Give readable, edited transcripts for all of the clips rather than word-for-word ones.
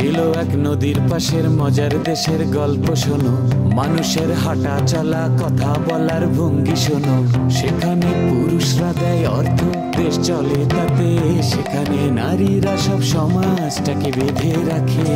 এলো এক নদীর পাশের মজার দেশের গল্প শোনো, মানুষের হাঁটা চলা কথা বলার ভঙ্গি শোনো। সেখানে পুরুষরা দেয় অর্থ, দেশ চলে তাতে। সেখানে নারীরা সব সমাজটাকে বেঁধে রাখে।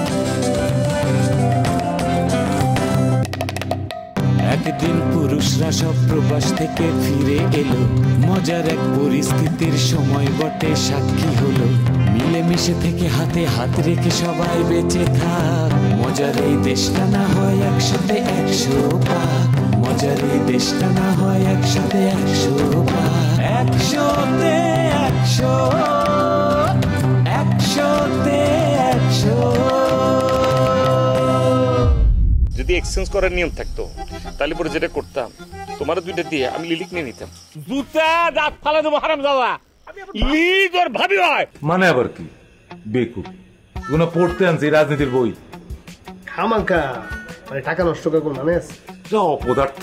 একদিন পুরুষরা সব প্রবাস থেকে ফিরে এলো, মজার এক পরিস্থিতির সময় বটে সাক্ষী হলো। মিলেমিশে থেকে হাতে হাত রেখে সবাই বেঁচে থাক, মজার এই দেশটা না হয় একসাথে 100 পাক। মজার এই দেশটা না হয় একসাথে 100 পাক। 100-তে 100, 100-তে 100। যদি এক্সচেঞ্জ করার নিয়ম থাকতো তাহলে পরে যেটা করতাম, তোমার দুইটা দিয়ে আমি লিলিক নিয়ে নিতাম। জুতা দাঁত ফালা দেবো হারাম যাওয়া। লিজ ওর ভাবি হয় মানে আবার কি? বেকুব কোনো পড়তে আনছি রাজনীতির বই। খামাঙ্কা মানে টাকা নষ্ট করে কোন মানে আছে? অপদার্থ।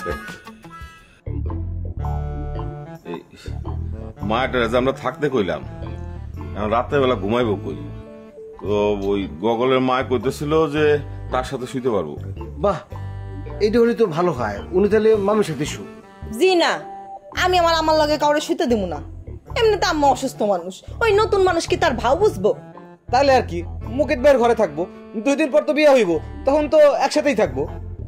মায়ের আমরা থাকতে কইলাম, রাতের বেলা ঘুমাইবো কই? তো ওই গগলের মায় কইতেছিল যে তার সাথে শুইতে পারবো। বাহ, এইটা হলে তো ভালো হয়। উনি তাহলে মামির সাথে শু। জি না, আমি আমার লগে কাউরে শুইতে দেবো না। এমনি তো আম্মা অসুস্থ মানুষ, ওই নতুন মানুষ কি তার ভাও বুঝবো? তাহলে আর কি, মুকেত ভাইয়ের ঘরে থাকবো, 2 দিন পর তো বিয়ে হইব, তখন তো একসাথেই থাকবো।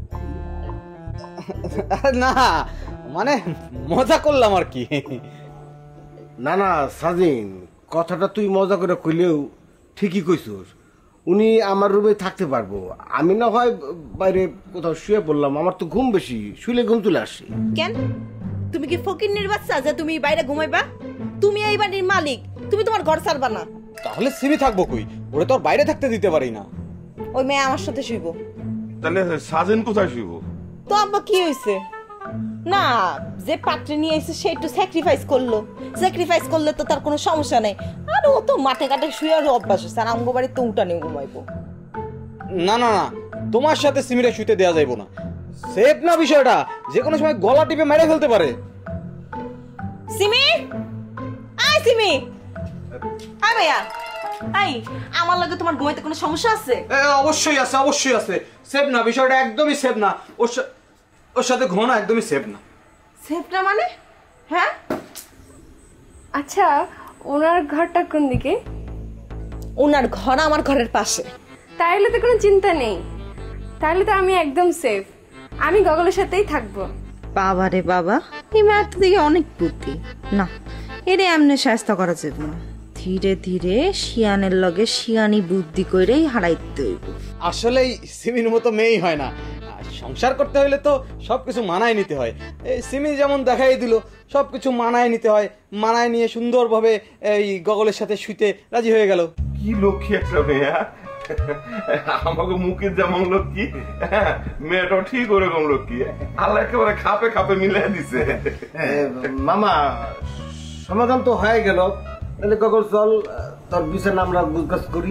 না মানে মজা করলাম আর কি। না না সাজিন, কথাটা তুই মজা করে কইলেও ঠিকই কইছস। উনি আমার রুমে থাকতে পারবো, আমি না হয় বাইরে কোথাও শুয়ে পড়লাম। আমার তো ঘুম বেশি, শুলে ঘুম তুলে আসি। কেন? তুমি কি ফকিন্নির বাচ্চা যে তুমি বাইরে ঘুমাইবা? তুমি এই বাড়ির মালিক, তুমি তোমার ঘর ছাড়বা না। তাহলে সিমি থাকবো কই? ওরে তো আর বাইরে থাকতে দিতে পারি না। ওই মেয়ে আমার সাথে শুইব। তাহলে সাজেন কোথায় শুইব? তো আব্বা কি হইছে? না, যে পাত্রে নিয়ে এসে সে একটু স্যাক্রিফাইস করলো। স্যাক্রিফাইস করলে তো তার কোনো সমস্যা নেই। আর ও তো মাঠে ঘাটে শুয়ে আর অভ্যাস হচ্ছে, আর আমগো বাড়ি তো উঠানে ঘুমাইবো। না না না, তোমার সাথে সিমিরে শুইতে দেয়া যাইবো না। সেফ না বিষয়টা, যে কোনো সময় গলা টিপে মেরে ফেলতে পারে। সিমি, আয় সিমি, আয় ভাইয়া, আই। আমার লাগে তোমার ঘুমাইতে কোনো সমস্যা আছে? অবশ্যই আছে, অবশ্যই আছে। সেফ না বিষয়টা, একদমই সেফ না। ওর সাথে ঘুমানো একদমই সেফ না। সেফ না মানে? হ্যাঁ, আচ্ছা ওনার ঘরটা কোন দিকে? ওনার ঘর আমার ঘরের পাশে। তাইলে তো কোনো চিন্তা নেই, তাহলে তো আমি একদম সেফ। আমি গগলের সাথেই থাকবো। বাবা রে বাবা, এই মেয়ের দিকে অনেক বুদ্ধি। না, এরে এমনি শাস্তা করা যাবে না। ধীরে ধীরে শিয়ানের লগে শিয়ানি বুদ্ধি করেই হারাইতে হইব। আসলেই সিমির মতো মেয়েই হয় না। সংসার করতে হইলে তো সবকিছু মানায় নিতে হয়। এই সিমি যেমন দেখাই দিল, সবকিছু মানায় নিতে হয়। মানায় নিয়ে সুন্দরভাবে এই গগলের সাথে শুইতে রাজি হয়ে গেল। কি লক্ষ্মী একটা মেয়ে! আমাকে মুখে যেমন লক্ষ্মী, মেয়েটাও ঠিক ওরকম লক্ষ্মী। আল্লাহ একেবারে খাপে খাপে মিলিয়ে দিছে। মামা, সমাধান তো হয়ে গেল। তাহলে গগল চল, তোর বিছানা আমরা গুজগাছ করি।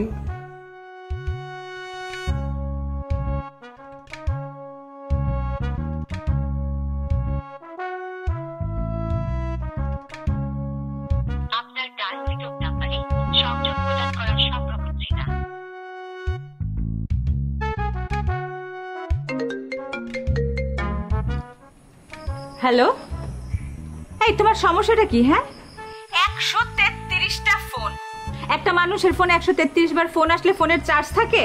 হ্যালো, এই তোমার সমস্যাটা কি? হ্যাঁ, 133টা ফোন। একটা মানুষের ফোনে 133 বার ফোন আসলে ফোনের চার্জ থাকে?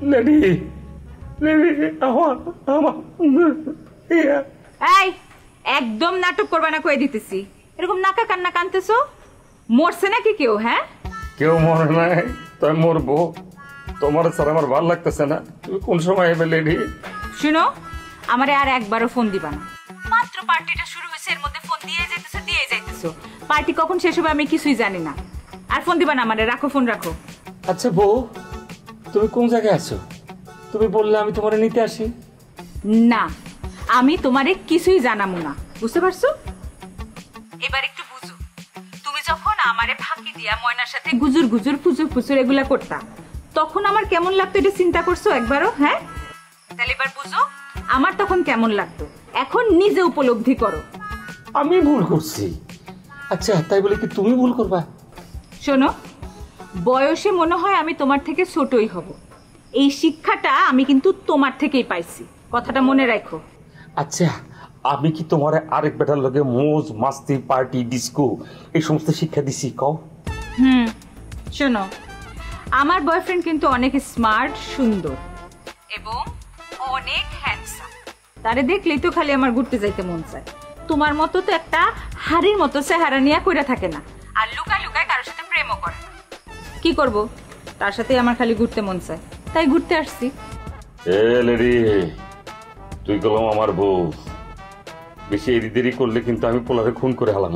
এই একদম নাটক করবা না, কয়ে দিতেছি। এরকম নাকা কান্না কানতেছো, মরছে নাকি কেউ? হ্যাঁ, কেউ মরে নাই, তাই মরবো। তোমার স্যার আমার ভালো লাগতেছে না। তুমি কোন সময় এবে লেডি? শুনো, আমারে আর একবারও ফোন দিবা না। মাত্র পার্টিটা শুরু হয়েছে, এর মধ্যে ফোন দিয়ে যাইতেছো। পার্টি কখন শেষ হবে আমি কিছুই জানি না। আর ফোন দিবা না আমারে, রাখো ফোন, রাখো। আচ্ছা বউ, তুমি কোন জায়গায় আছো? তুমি বললে আমি তোমারে নিতে আসি। না, আমি তোমারে কিছুই জানামু না, বুঝতে পারছো? এবার একটু বুঝো। তুমি যখন আমারে ফাঁকি দিয়া ময়নার সাথে গুজুর গুজুর ফুজুর ফুজুর এগুলা করতা, তখন আমার কেমন লাগতো এটা চিন্তা করছো একবারও? হ্যাঁ, তাহলে এবার বুঝো আমার তখন কেমন লাগতো। এখন নিজে উপলব্ধি করো। আমি ভুল করছি। আচ্ছা, তাই বলে কি তুমি ভুল করবা? শোনো, বয়সে মনে হয় আমি তোমার থেকে ছোটই হব, এই শিক্ষাটা আমি কিন্তু তোমার থেকেই পাইছি, কথাটা মনে রাখো। আচ্ছা, আমি কি তোমার আরেক বেটার লগে মোজ মাস্তি পার্টি ডিস্কো এই সমস্ত শিক্ষা দিছি কও? শোনো, আমার বয়ফ্রেন্ড কিন্তু অনেক স্মার্ট, সুন্দর এবং অনেক হ্যান্ডসাম। তারে দেখলেই তো খালি আমার ঘুরতে যাইতে মন চায়। তোমার মতো তো একটা হাড়ির মতো চেহারা নিয়ে কইরা থাকে না, আর লুকায় লুকায় কারোর সাথে প্রেমও করে না। কি করব, তার সাথে আমার খালি ঘুরতে মন চায়, তাই ঘুরতে আসছি। এ লেডি, তুই গেলাম আমার বউ, বেশি এরি দেরি করলে কিন্তু আমি পোলারে খুন করে হালাম।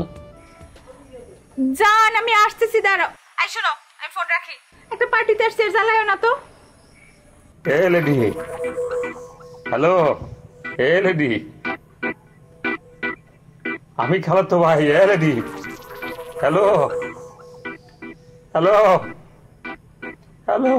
জান, আমি আসতেছি, দাঁড়াও। আই শোনো, আমি ফোন রাখি, একটা পার্টিতে আসছি, জ্বালায়ও না তো। Hey lady, hello, hey lady, আমি খালাতো ভাই। Hey lady, hello hello hello.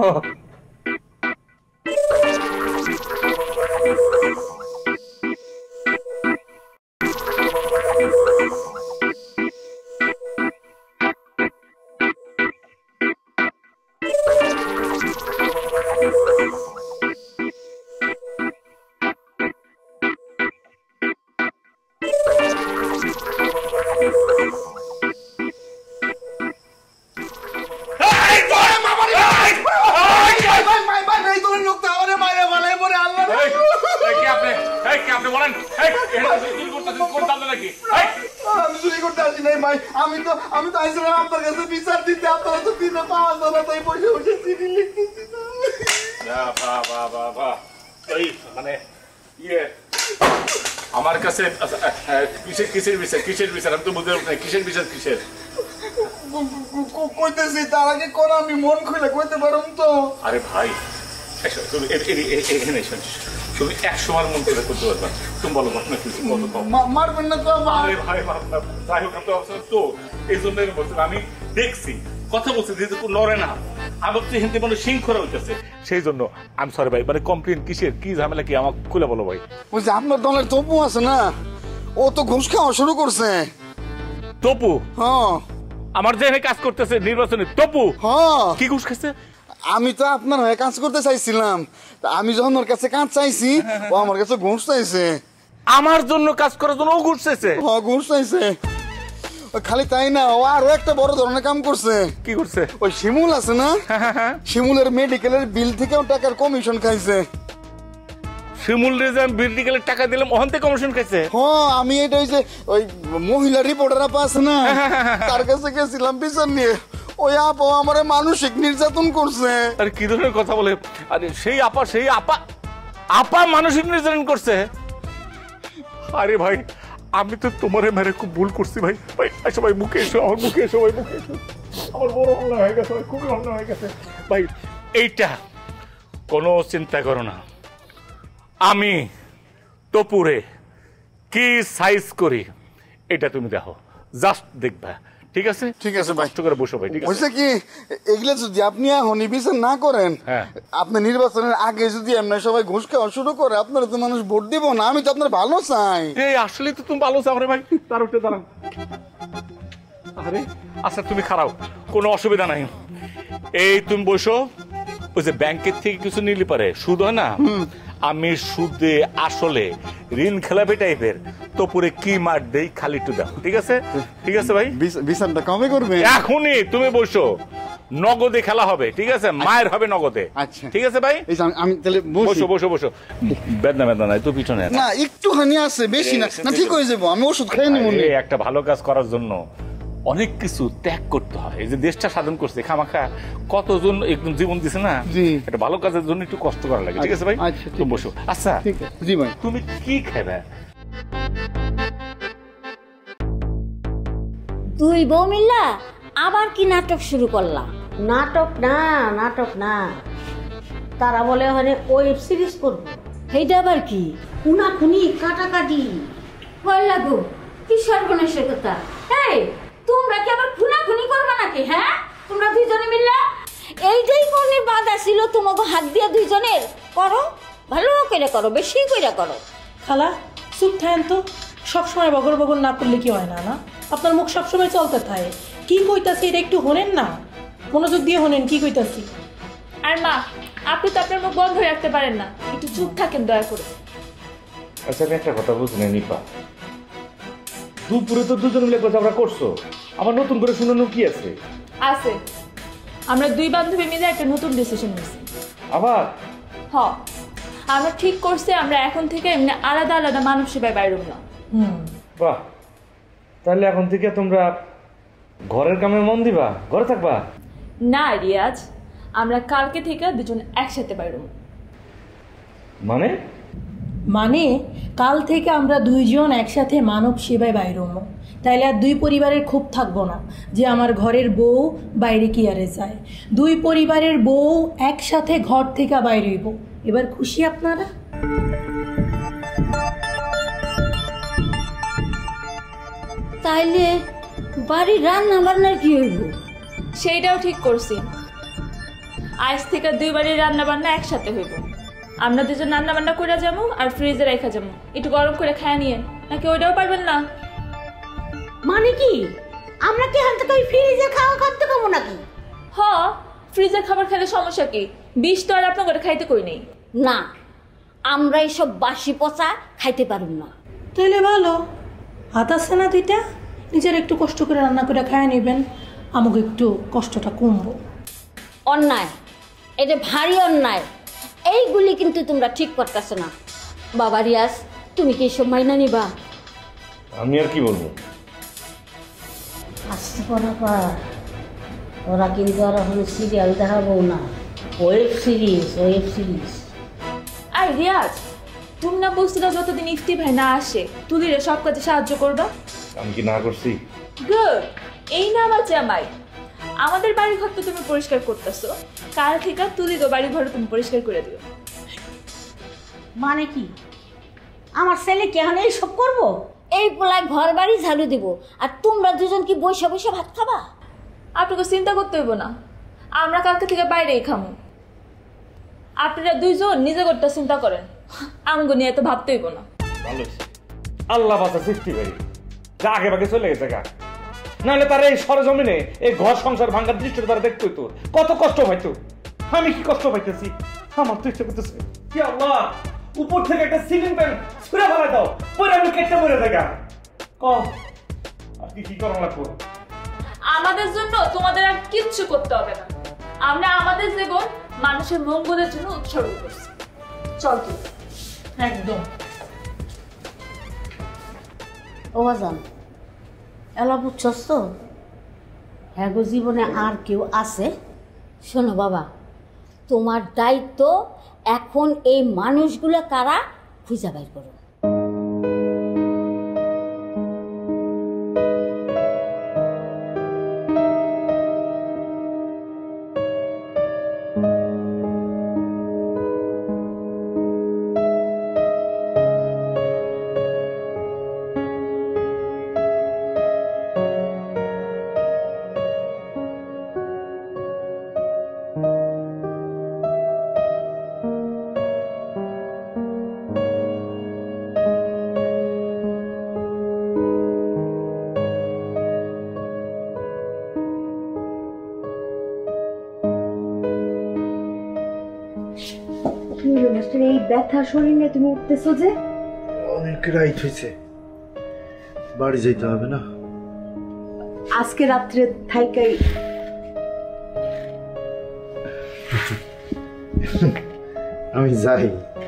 আমি তো আইছিলাম আপনার কাছে বিচার দিতে, আপনারা তো দিনে পাওয়া যাবে না, তাই বসে বসে চিঠি লিখতেছি। মানে ইয়ে আমার কাছে কিসের বিচার, কিসের বিচার আমি তো বুঝতে পারছি না। কিসের বিচার, কিসের কইতেছি, তার আগে কোন আমি মন খুলে কইতে পারুম তো। আরে ভাই, তুমি এখানে তুমি 100বার মন করে করতে পারবা। তুমি বলো ঘটনা কি, মারবেন না তো? আরে ভাই, যাই হোক, তো এই জন্য বলছি, আমি দেখছি কথা বলছি যেহেতু লড়ে না, আমি ভাবছি হিন্দি মানে শৃঙ্খলা হইতেছে, সেই জন্য আমি সরি ভাই। মানে কমপ্লেন কিসের, কি ঝামেলা কি, আমাকে খুলে বলো ভাই। বলছি আপনার দলের তপু আছে না, ও তো ঘুষ খাওয়া শুরু করছে। তপু? হ্যাঁ, আমার যে কাজ করতেছে নির্বাচনে তপু? হ্যাঁ। কি ঘুষ খাইছে? আমি তো আপনার হয়ে কাজ করতে চাইছিলাম, আমি যখন ওর কাছে কাজ চাইছি, ও আমার কাছে ঘুষ চাইছে। আমার জন্য কাজ করার জন্য ও ঘুষ চাইছে? হ্যাঁ, ঘুষ চাইছে। খালি তাই না, ও আরো একটা বড় ধরনের কাম করছে। কি করছে? ওই শিমুল আছে না, শিমুলের মেডিকেলের বিল থেকেও টাকার কমিশন খাইছে। শিমুল রেজাম মেডিকেলের টাকা দিলাম, ওখান থেকে কমিশন খাইছে? হ্যাঁ, আমি এটা হইছে ওই মহিলা রিপোর্টার আপা আছে না, তার কাছে গেছিলাম বিচার নিয়ে। ওই আপা আমার মানসিক নির্যাতন করছে। আরে কি ধরনের কথা বলে? আরে সেই আপা মানসিক নির্যাতন করছে? আরে ভাই, আমি তো তোমারে মেরে খুব ভুল করছি ভাই। ভাই সবাই মুখে এসো, আমার মুখে এসো ভাই, মুখে এসো। আমার বড় অন্যায় হয়ে গেছে ভাই, খুবই অন্যায় হয়ে গেছে ভাই। এইটা কোনো চিন্তা করো না, আমি তপুরে কি সাইজ করি এটা তুমি দেখো, জাস্ট দেখবা। ঠিক আছে? ঠিক আছে ভাই, করে বসো ভাই। ঠিক আছে কি, এগুলো যদি আপনি এখনই বিচার না করেন, আপনি নির্বাচনের আগে যদি এমনি সবাই ঘুষ খাওয়া শুরু করে, আপনারা তো মানুষ ভোট দিব না। আমি তো আপনার ভালো চাই। এই আসলে তো তুমি ভালো চাও রে ভাই। তার উঠে দাঁড়াও। আরে আচ্ছা, তুমি খারাপ, কোনো অসুবিধা নাই। এই তুমি বসো। ওই যে ব্যাংকের থেকে কিছু নিলে পারে সুদ হয় না, আমি সুদে আসলে ঋণ খেলাপি টাইপের তপুরে কি মার দেই, খালি একটু দাও। ঠিক আছে? ঠিক আছে ভাই, বিচারটা কবে করবে? এখনই তুমি বসো, নগদে খেলা হবে। ঠিক আছে? মায়ের হবে নগদে। আচ্ছা ঠিক আছে ভাই, আমি তাহলে বসো বসো বসো। বেদনা বেদনা নাই তো, পিছনে না একটুখানি আছে, বেশি না। না ঠিক হয়ে যাবো, আমি ওষুধ খাই নেব। একটা ভালো কাজ করার জন্য অনেক কিছু ত্যাগ করতে হয়। এই যে দেশটা স্বাধীন করছে, খামাখা কতজন একদম জীবন দিছে না, একটা ভালো কাজের জন্য একটু কষ্ট করা লাগে। ঠিক আছে ভাই? তুমি বসো। আচ্ছা জি ভাই, তুমি কি খাবে? দুই বউ মিল্লা আবার কি নাটক শুরু করলা? নাটক না, তারা বলে ওখানে ওয়েব সিরিজ করবো। সেইটা আবার কি? খুনাখুনি, কাটাকাটি। ভয় লাগো, কি সর্বনাশের কথা। এই তোমরা কি আবার খুনাখুনি করবে নাকি? হ্যাঁ, তোমরা দুইজনে মিল্লা এইটাই করলে বাধা ছিল তোমাকে হাত দিয়া দুইজনের। করো, ভালো করে করো, বেশি করে করো। খালা চুপ থাকেন তো, সবসময় বগর বগর না করলে কি হয় না? না, আপনার মুখ সবসময় চলতে থাকে। কি কইতাছি এটা একটু হনেন না, মনোযোগ দিয়ে হনেন কি কইতাছি। আর মা আপনি তো আপনার মুখ বন্ধ রাখতে পারেন না, একটু চুপ থাকেন দয়া করে। আচ্ছা আমি একটা কথা বুঝি না নিপা, দুপুরে তো দুজন মিলে বোঝাপড়া করছো, আবার নতুন করে শুনানো কি আছে? আছে, আমরা দুই বান্ধবী মিলে একটা নতুন ডিসিশন নিয়েছি। আবার আমরা ঠিক করছি আমরা এখন থেকে এমনি আলাদা আলাদা মানব সেবায় বাইরে না। বাহ, তাহলে এখন থেকে তোমরা ঘরের কামে মন দিবা, ঘরে থাকবা? না রিয়াজ, আমরা কালকে থেকে দুজন একসাথে বাইরে। মানে? মানে কাল থেকে আমরা দুইজন একসাথে মানব সেবায় বাইরে হবো। তাইলে আর দুই পরিবারের ক্ষোভ থাকবো না যে আমার ঘরের বউ বাইরে কি আরে যায়। দুই পরিবারের বউ একসাথে ঘর থেকে বাইরে হইব। এবার খুশি আপনারা? তাইলে বাড়ির রান্না বান্নার কি হইব? সেইটাও ঠিক করছি, আজ থেকে দুই বাড়ির রান্না বান্না একসাথে হইব। আমরা দুজন রান্না বান্না করে যাবো আর ফ্রিজে রেখে যাবো, একটু গরম করে খায় নিয়ে। নাকি ওইটাও পারবেন না? মানে কি আমরা কি হাল থেকে ফ্রিজে খাওয়া খাতে খাবো নাকি? ফ্রিজের খাবার খেলে সমস্যা কি? বিষ তো আর আপনার ঘরে খাইতে কই নেই। না, আমরা এইসব বাসি পচা খাইতে পারব না। তাইলে ভালো, হাত আছে না দুইটা, নিজের একটু কষ্ট করে রান্না করে খায় নেবেন, আমাকে একটু কষ্টটা কমবো। অন্যায়, এটা ভারী অন্যায়। এইগুলি কিন্তু তোমরা ঠিক করতেছো না। বাবা রিয়াজ, তুমি কি এসব মাইনা নিবা? আমি আর কি বলবো? আসতে পারা পার, ওরা কিন্তু আর এখন সিরিয়াল দেখাবো না, ওয়েব সিরিজ। আর রিয়াজ, তুমি না বলছিল যতদিন ইফতি ভাই না আসে তুলিরে সব কাজে সাহায্য করবা? আমি কি না করছি? গুড, এই না আমার জামাই। আমাদের বাড়ি ঘর তো তুমি পরিষ্কার করতেছো, কাল থেকে তুলি তো বাড়ি ঘর তুমি পরিষ্কার করে দিও। মানে কি আমার ছেলে কি এখন এইসব করবো? এই পোলায় ঘর বাড়ি ঝাড়ু দিব, আর তোমরা দুজন কি বসে বসে ভাত খাবা? আপনাকে চিন্তা করতে হইব না, আমরা কালকে থেকে বাইরেই খামো। আপনারা দুইজন নিজে করতে চিন্তা করেন, আমগো নিয়ে এত ভাবতে হইব না। ভালো, আল্লাহ বাঁচা সৃষ্টি করি যা আগে ভাগে চলে গেছে গা, নাহলে তার এই সরজমিনে এই ঘর সংসার ভাঙ্গার দৃশ্যটা তারা দেখতো তো কত কষ্ট পাইতো। আমি কি কষ্ট পাইতেছি? আমার তো ইচ্ছে করতেছে কি আল্লাহ উপর থেকে একটা সিলিং ফ্যান ছুঁড়ে ফেলা দাও, পরে আমি কেটে পড়ে থাকা। আর কি করা লাগবো? আমাদের জন্য তোমাদের আর কিচ্ছু করতে হবে না, আমরা আমাদের জীবন মানুষের মঙ্গলের জন্য উৎসর্গ করছি। চল তুই। একদম। ও বাজান, এলা বুঝছস তো হ্যাঁ গো, জীবনে আর কেউ আছে? শোনো বাবা, তোমার দায়িত্ব এখন এই মানুষগুলো কারা খুঁজে বাইর করো। এই ব্যথা শরীর নিয়ে তুমি উঠতেছো যে? অনেক রাইট হয়েছে, বাড়ি যেতে হবে না? আজকে রাত্রে থাইকাই। আমি যাই।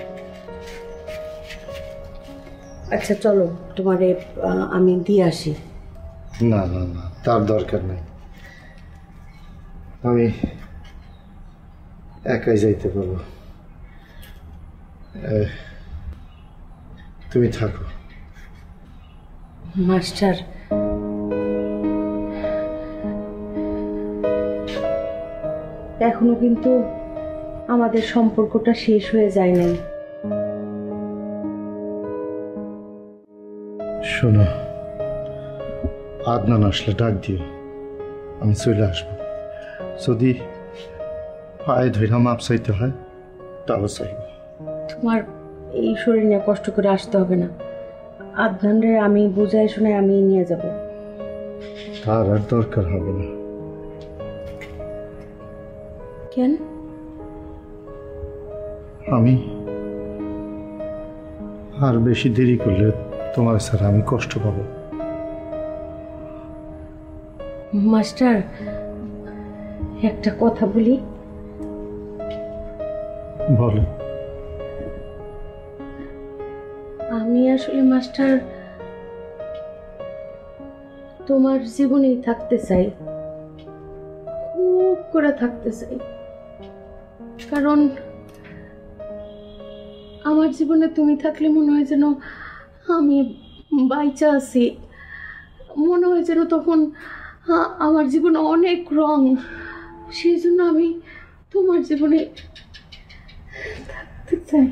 আচ্ছা চলো, তোমারে আমি দিয়ে আসি। না না না, তার দরকার নেই, আমি একাই যাইতে পারবো। তুমি থাকো। মাস্টার, এখনো কিন্তু আমাদের সম্পর্কটা শেষ হয়ে যায় নাই। শোনো, আদনান আসলে ডাক দিও, আমি চলে আসবো। যদি পায়ে ধইরা মাপ চাইতে হয় তাও চাইব। তোমার এই শরীর নিয়ে কষ্ট করে আসতে হবে না, আদনানরে আমি বুঝাই শুনে আমি নিয়ে যাব। তার আর দরকার হবে না। কেন? আমি আর বেশি দেরি করলে তোমার ছাড়া আমি কষ্ট পাবো। মাস্টার একটা কথা বলি। বলো। আমি আসলে মাস্টার তোমার জীবনেই থাকতে চাই, খুব করে থাকতে চাই, কারণ আমার জীবনে তুমি থাকলে মনে হয় যেন আমি বাইচা আছি, মনে হয় যেন তখন আমার জীবনে অনেক রং, সেই জন্য আমি তোমার জীবনে থাকতে চাই।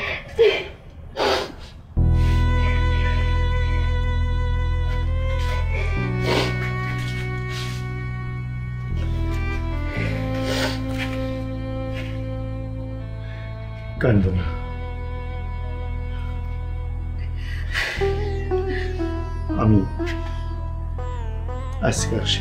কান্দো না, আমি আজকে আসি।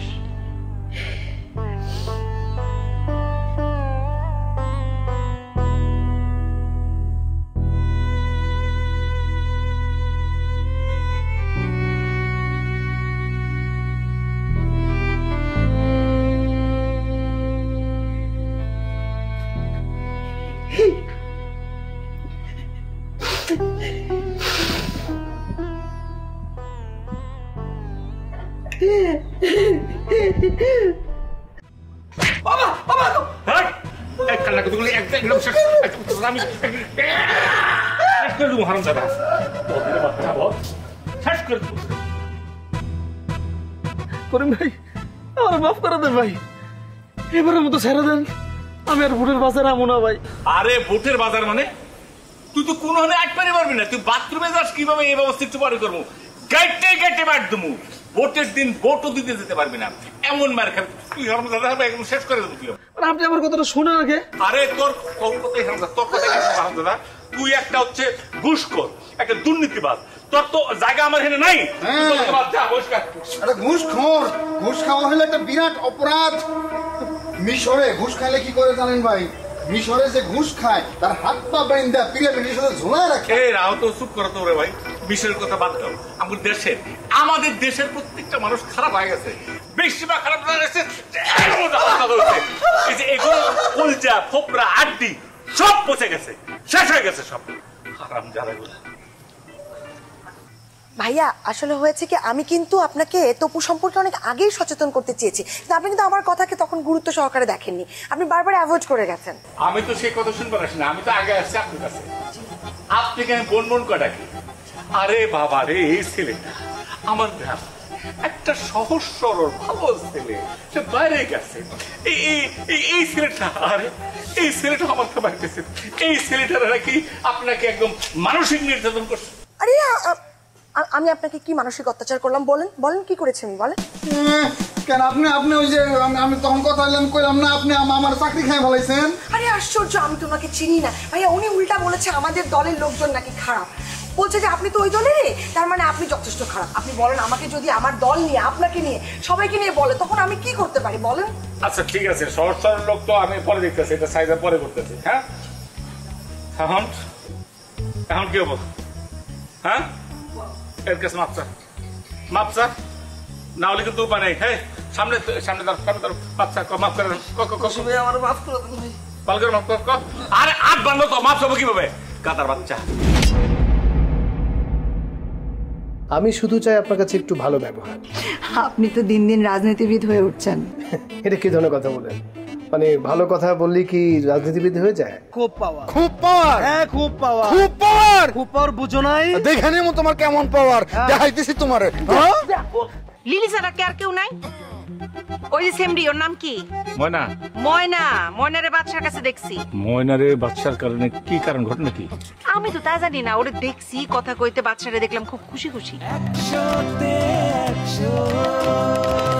করিম ভাই আমার মাফ করে দেন ভাই, এবারের মতো ছেড়ে দেন, আমি আর ভোটের বাজার আমো না ভাই। আরে ভোটের বাজার মানে তুই তো কোনো হলে আটপারে পারবি না, তুই বাথরুমে যাস কিভাবে এই ব্যবস্থা একটু পরে করবো, গাইটে গাইটে মার দেবো, ভোটের দিন ভোটও দিতে যেতে পারবি না, এমন মার খাবি তুই একদম শেষ করে দেবো। তুই আপনি আমার কথাটা শুনে আগে। আরে তোর কথাই তোর কথা দাদা, তুই একটা হচ্ছে ঘুষখোর, একটা দুর্নীতিবাদ, তোর তো জায়গা আমার এখানে নাই। ঘুষখোর, ঘুষ খাওয়া হলে একটা বিরাট অপরাধ। মিশরে ঘুষ খাইলে কি করে জানেন ভাই? মিশরে যে ঘুষ খায় তার হাত পা বাইন্দা পিরামিডের সাথে ঝোলায় রাখে। এই রাও তো চুপ করো তো রে ভাই, মিশরের কথা বাদ দাও। আমাদের দেশের প্রত্যেকটা মানুষ খারাপ হয়ে গেছে, বেশিরভাগ খারাপ হয়ে গেছে। এই যে এগুলো কলজা ফোপরা আড্ডি সব পচে গেছে, শেষ হয়ে গেছে সব হারাম জাদাগুলো। ভাইয়া আসলে হয়েছে কি, আমি কিন্তু আপনাকে তপু সম্পর্কে অনেক আগেই সচেতন করতে চেয়েছি, কিন্তু আপনি কিন্তু আমার কথাকে তখন গুরুত্ব সহকারে দেখেননি, আপনি বারবার অ্যাভয়েড করে গেছেন। আমি তো সেই কথা শুনবার আসি না, আমি তো আগে আসছি আপনার কাছে, আপনি কেন বনবন কটাকে। আরে বাবা রে, এই ছেলেটা আমার গ্রাম একটা সহজ সরল ভালো ছেলে, সে বাইরে গেছে। এই ছেলেটা, আরে এই ছেলেটা আমার তো বাড়িতেছে, এই ছেলেটা নাকি আপনাকে একদম মানসিক নির্যাতন করছে। আরে আমি আপনাকে কি মানসিক অত্যাচার করলাম বলেন, বলেন কি করেছি আমি, বলেন কেন? আপনি ওই যে আমি তখন কথা কইলাম না, আপনি আমার চাকরি খাই ফেলাইছেন। আরে আশ্চর্য, আমি তোমাকে চিনি না ভাইয়া। উনি উল্টা বলেছে আমাদের দলের লোকজন নাকি খারাপ, বলছে যে আপনি তো ওই দলেরই, তার মানে আপনি যথেষ্ট খারাপ। আপনি বলেন আমাকে যদি আমার দল নিয়ে, আপনাকে নিয়ে, সবাইকে নিয়ে বলে, তখন আমি কি করতে পারি বলেন? আচ্ছা ঠিক আছে, সহজ সরল লোক তো আমি পরে দেখতেছি, এটা সাইজা পরে করতেছি। হ্যাঁ এখন এখন কি হবো? হ্যাঁ এর কাছে মাপসা না হলে কিন্তু উপায় নেই। হ্যাঁ সামনে সামনে মাপসা মাফ করে আমার মাফ করে দেন ভাই, ভালো করে মাফ কর। আরে আট বান্ধব তো মাফ হবে কিভাবে, কাতার বাচ্চা। আমি শুধু চাই আপনার কাছে একটু ভালো ব্যবহার। আপনি তো দিন দিন রাজনীতিবিদ হয়ে উঠছেন। এটা কি ধরনের কথা বলেন? মানে ভালো কথা বললি কি রাজনীতিবিদ হয়ে যায়? খুব পাওয়ার, খুব পাওয়ার, হ্যাঁ খুব পাওয়ার, খুব পাওয়ার, খুব পাওয়ার বুঝো নাই? দেখে নিমু তোমার কেমন পাওয়ার, দেখাইতেছি তোমারে। লিলি ছাড়া কি আর কেউ নাই? ওই যে সেমডি, ওর নাম কি? ময়না। ময়না, ময়নারে বাদশার কাছে দেখছি। ময়নারে বাদশার কারণে কি কারণ, ঘটনা কি? আমি তো তা জানি না, ওরে দেখছি কথা কইতে, বাদশারে দেখলাম খুব খুশি খুশি।